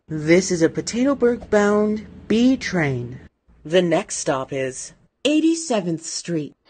This is a Potatoburg-bound B train. The next stop is 87th Street.